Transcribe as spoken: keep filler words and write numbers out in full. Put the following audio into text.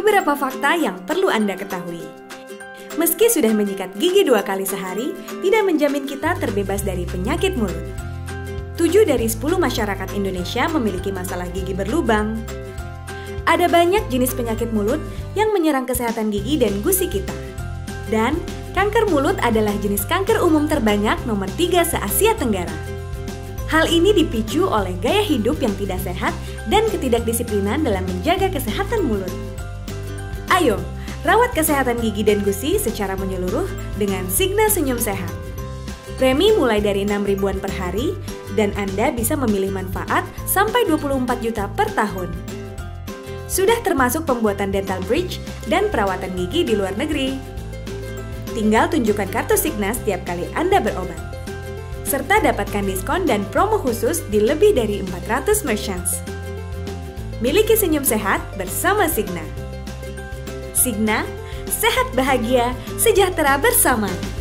beberapa fakta yang perlu Anda ketahui. Meski sudah menyikat gigi dua kali sehari, tidak menjamin kita terbebas dari penyakit mulut. Tujuh dari sepuluh masyarakat Indonesia memiliki masalah gigi berlubang. Ada banyak jenis penyakit mulut yang menyerang kesehatan gigi dan gusi kita. Dan kanker mulut adalah jenis kanker umum terbanyak nomor tiga se-Asia Tenggara. Hal ini dipicu oleh gaya hidup yang tidak sehat dan ketidakdisiplinan dalam menjaga kesehatan mulut. Ayo, rawat kesehatan gigi dan gusi secara menyeluruh dengan Signa Senyum Sehat. Premi mulai dari enam ribuan per hari dan Anda bisa memilih manfaat sampai dua puluh empat juta per tahun. Sudah termasuk pembuatan dental bridge dan perawatan gigi di luar negeri. Tinggal tunjukkan kartu Signa setiap kali Anda berobat. Serta dapatkan diskon dan promo khusus di lebih dari empat ratus merchants. Miliki senyum sehat bersama Signa. Signa, sehat bahagia, sejahtera bersama.